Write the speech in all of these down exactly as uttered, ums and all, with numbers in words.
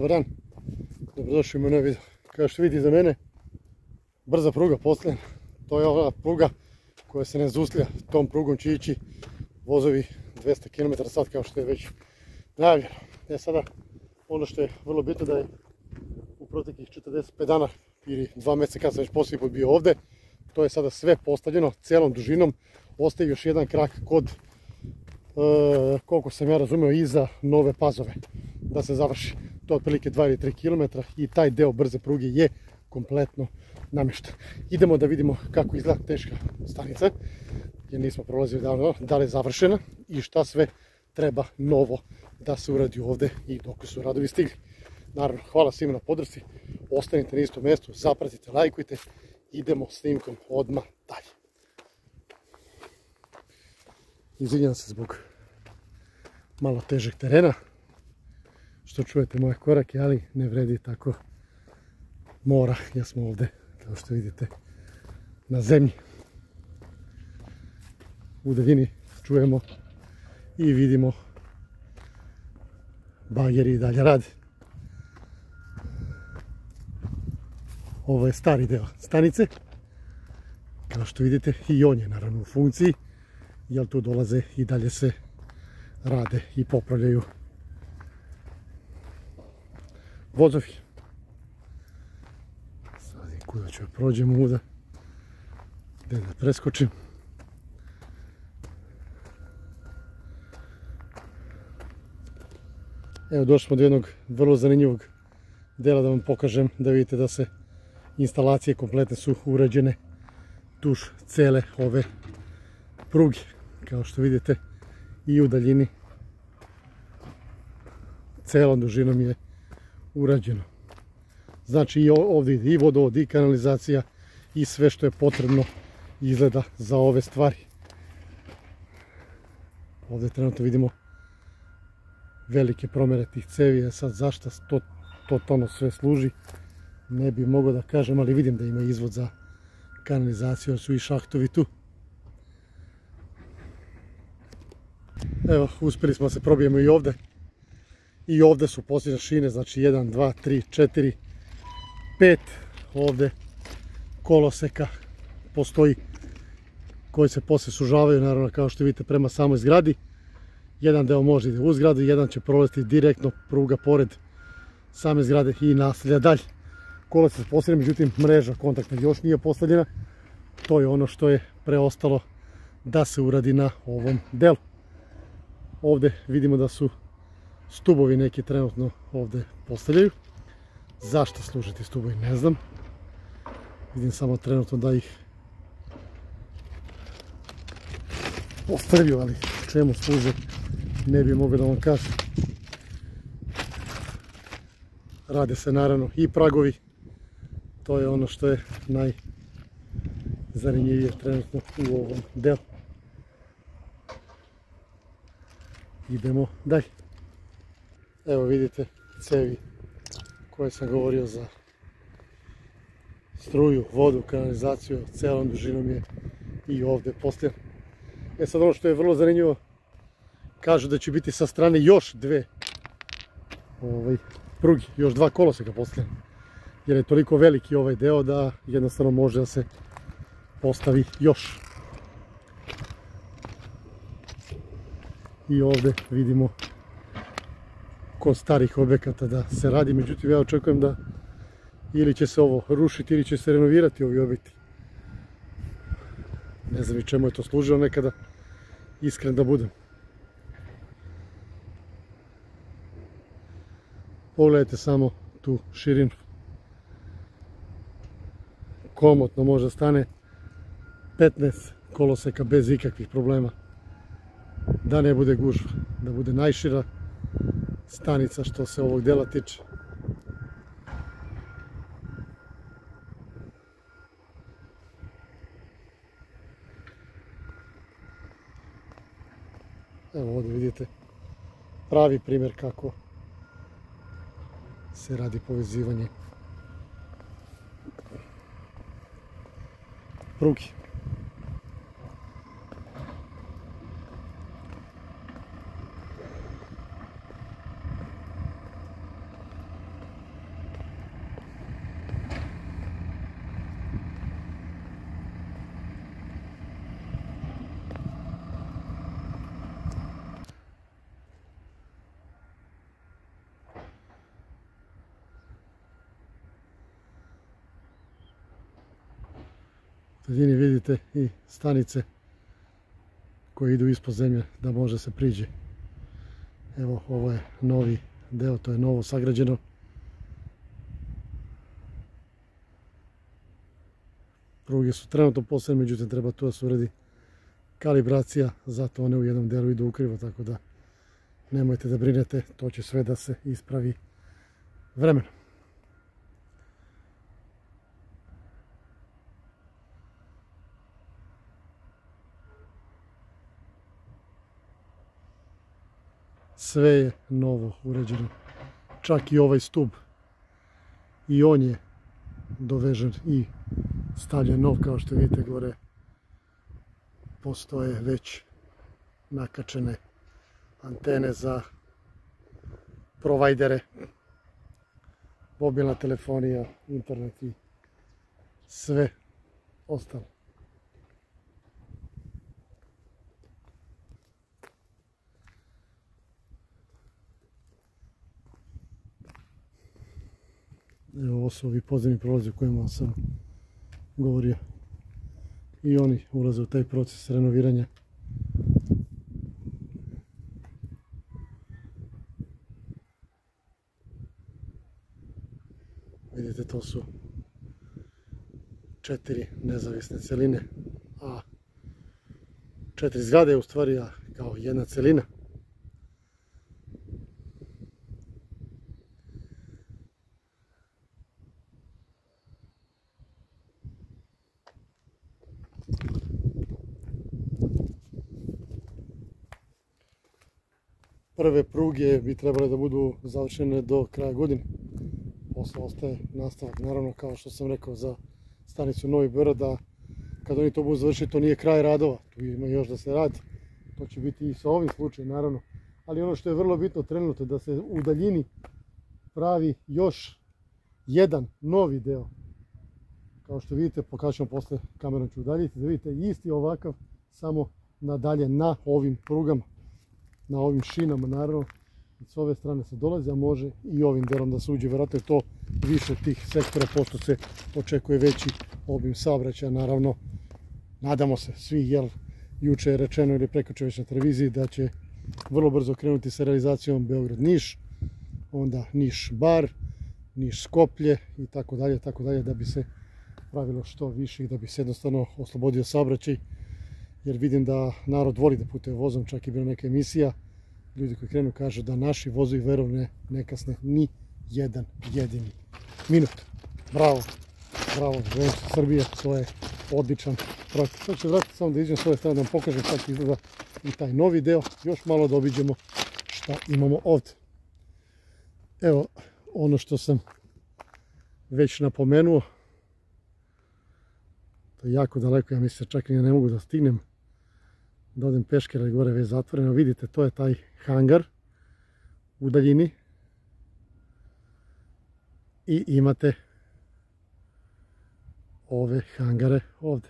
dobar dan, dobrodošli u moj novi video. Kao što vidite iza mene, brza pruga postavljena. To je ova pruga koja se ne zuslja, tom prugom će ići vozovi dvesta kilometara na sat kao što je već najavljeno. E sada, ono što je vrlo bitno da je u proteklih četrdeset pet dana ili dva mjeseca kad sam već posljednji put bio ovdje, to je sada sve postavljeno celom dužinom. Ostaje još jedan krak kod, e, koliko sam ja razumio, iza Nove Pazove da se završi. To je otprilike dva ili tri kilometra i taj deo brze pruge je kompletno namješten. Idemo da vidimo kako izgleda teška stanica, jer nismo prolazili davno, da li je završena i šta sve treba novo da se uradi ovdje i dok su radovi stigli. Naravno, hvala svima na podršci, ostanite na istom mjestu, zapratite, lajkujte, idemo snimkom odmah dalje. Izvinjam se zbog malo težeg terena, što čujete moje korake, ali ne vredi tako mora, jer smo ovdje, kao što vidite, na zemlji. U daljini čujemo i vidimo bageri i dalje rade. Ovo je stari deo stanice, kao što vidite, i on je naravno u funkciji, jer tu dolaze i dalje se rade i popravljaju vozovi. Sad i kuda ću prođem ovdje, gdje da preskočim. Evo, došli smo do jednog vrlo zanimljivog dela da vam pokažem, da vidite da se instalacije kompletne su urađene duž cele ove pruge. Kao što vidite, i u daljini celom dužinom je urađeno. Znači i ovdje ide i vodovod i kanalizacija i sve što je potrebno izgleda za ove stvari. Ovdje trenutno vidimo velike promjere tih cevi, a sad zašto to totalno sve služi ne bi mogao da kažem, ali vidim da ima izvod za kanalizaciju, jer su i šahtovi tu. Evo, uspjeli smo da se probijemo i ovdje. I ovdje su posljednje šine, znači jedan, dva, tri, četiri, pet ovdje koloseka postoji koji se poslije sužavaju, naravno, kao što vidite, prema samoj zgradi. Jedan deo može ide u zgradu, jedan će prolaziti direktno pruga pored same zgrade i nastavlja dalje. Kolosek se postavlja, međutim mreža kontakta još nije postavljena. To je ono što je preostalo da se uradi na ovom delu. Ovdje vidimo da su stubovi neki trenutno ovdje postavljaju. Zašto služe ti stubovi ne znam. Vidim samo trenutno da ih postavljaju, ali čemu služe ne bi mogao da vam kažem. Rade se naravno i pragovi. To je ono što je najzanimljivije trenutno u ovom delu. Idemo dalje. Evo vidite cevi koje sam govorio za struju, vodu, kanalizaciju, celom dužinom je i ovdje postavljeno. E sad ono što je vrlo zanimljivo, kažu da će biti sa strane još dve ovaj, prugi, još dva koloseka postavljena. Jer je toliko veliki ovaj deo da jednostavno može da se postavi još. I ovdje vidimo kod starih objekata da se radi, međutim ja očekujem da ili će se ovo rušiti ili će se renovirati ovi objekti. Ne znam i čemu je to služilo nekada, iskren da budem. Pogledajte samo tu širinu. Komotno može stane petnaest koloseka bez ikakvih problema. Da ne bude gužva, da bude najšira stanica što se ovog dela tiče. Evo ovdje vidite pravi primjer kako se radi povezivanje prugi. daljini vidite i stanice koje idu ispod zemlje da može se priđe. Evo, ovo je novi deo, to je novo sagrađeno. Pruge su trenutno postavljene, međutim treba tu da se uredi kalibracija, zato one u jednom delu idu ukrivo, tako da nemojte da brinete, to će sve da se ispravi vremenom. Sve je novo uređeno, čak i ovaj stub, i on je dovežen i stavljen nov, kao što vidite gore postoje već nakačene antene za provajdere, mobilna telefonija, internet i sve ostalo. Evo, ovo su ovi podzemni prolazi o kojima sam govorio. I oni ulaze u taj proces renoviranja. Vidite, to su četiri nezavisne celine, a četiri zgrade u stvari, a kao jedna celina. Prve pruge bi trebale da budu završene do kraja godine. Posle ostaje nastavak, naravno, kao što sam rekao za stanicu Novi Beograd, da kad oni to budu završiti, to nije kraj radova, tu ima još da se radi. To će biti i sa ovim slučajem, naravno. Ali ono što je vrlo bitno trenutno, da se u daljini pravi još jedan novi deo. Kao što vidite, pokažem posle, kamerom ću udaljiti, da vidite isti ovakav, samo nadalje na ovim prugama, na ovim šinama, naravno. S ove strane se dolazi, a može i ovim delom da se uđe, vjerojatno je to više tih sektora, pošto se očekuje veći obim saobraćaja, naravno. Nadamo se svi, jer juče je rečeno ili prekoče već na televiziji da će vrlo brzo krenuti sa realizacijom Beograd-Niš, onda Niš-Bar, Niš-Skoplje i tako dalje, tako dalje, da bi se pravilo što više i da bi se jednostavno oslobodio saobraćaj, jer vidim da narod voli da putuje vozom, čak i bila neka emisija, ljudi koji krenu kažu da naši vozovi verovne ne kasne ni jedan jedini minut. Bravo, bravo, Železnice Srbije, to je odličan projekt. Sad ću vratiti samo da iđem s ove strane da vam pokažem kako izgleda i taj novi deo, još malo da obiđemo šta imamo ovdje. Evo, ono što sam već napomenuo, to je jako daleko, ja mislim čak i ne mogu da stignem, da odem peške, jer je gore već zatvoreno. Vidite, to je taj hangar u daljini i imate ove hangare ovdje.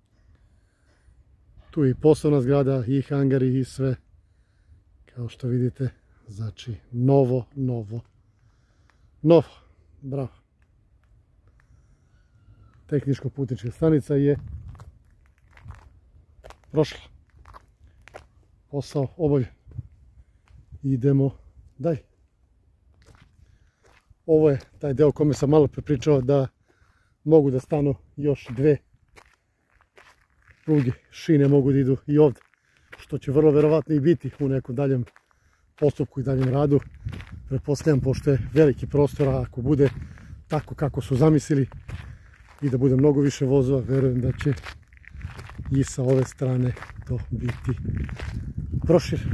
Tu je i poslovna zgrada, i hangari, i sve, kao što vidite. Znači, novo, novo, novo. Bravo. Tehničko-putnička stanica je prošla. Posao obavljen. Idemo dalje. Ovo je taj deo o kome sam malo prepričao, da mogu da stanu još dve pruge, šine mogu da idu i ovdje, što će vrlo verovatno i biti u nekom daljem postupku i daljem radu. Pretpostavljam, pošto je veliki prostor, a ako bude tako kako su zamislili i da bude mnogo više vozova, verujem da će i sa ove strane to biti prošireno.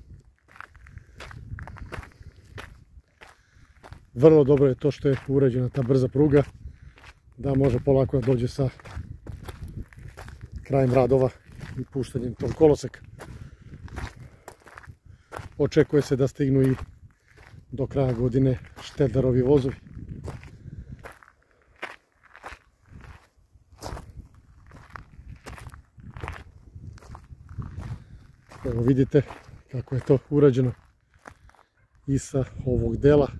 Vrlo dobro je to što je urađena ta brza pruga, da može polako da dođe sa krajem radova i puštanjem tog koloseka. Očekuje se da stignu i do kraja godine Štedlerovi vozovi. Evo vidite kako je to urađeno i sa ovog dela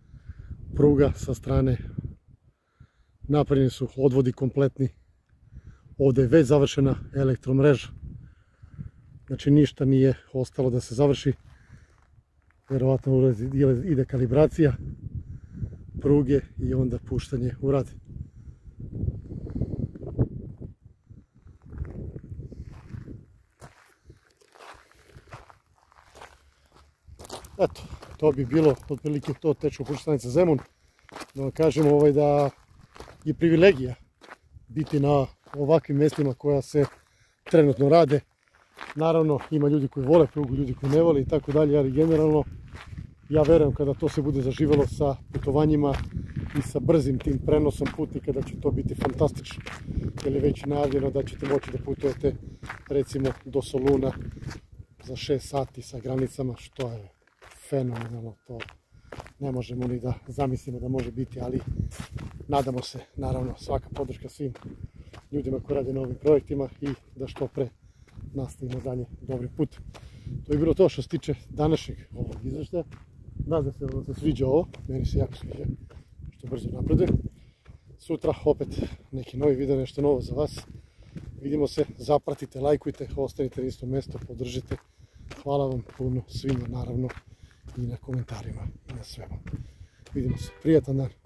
pruga sa strane. Napravljeni su odvodi kompletni, Ovdje je već završena elektromreža. Znači ništa nije ostalo da se završi. Vjerovatno ide kalibracija pruge i onda puštanje u rad. Eto, to bi bilo otprilike to Tečko-Puška stanica Zemun. Da vam kažemo ovaj, da je privilegija biti na ovakvim mjestima koja se trenutno rade. Naravno, ima ljudi koji vole prugu, ljudi koji ne vole i tako dalje, ali generalno ja verujem kada to se bude zaživjelo sa putovanjima i sa brzim tim prenosom putnika da će to biti fantastično. Jer je već najavljeno da ćete moći da putujete recimo do Soluna za šest sati sa granicama, što je fenomenalno. To ne možemo ni da zamislimo da može biti, ali nadamo se, naravno, svaka podrška svim ljudima koji rade na ovim projektima i da što pre nastavimo dalje dobri put. To je bilo to što se tiče današnjeg ovog izveštaja. Nadam se da vam se sviđa ovo, meni se jako sviđa što brzo napreduje. Sutra opet neki novi video, nešto novo za vas. Vidimo se, zapratite, lajkujte, ostanite na istom mjestu, podržite. Hvala vam puno svima, naravno, i na komentarima i na svemu. Vidimo se, prijatan dan.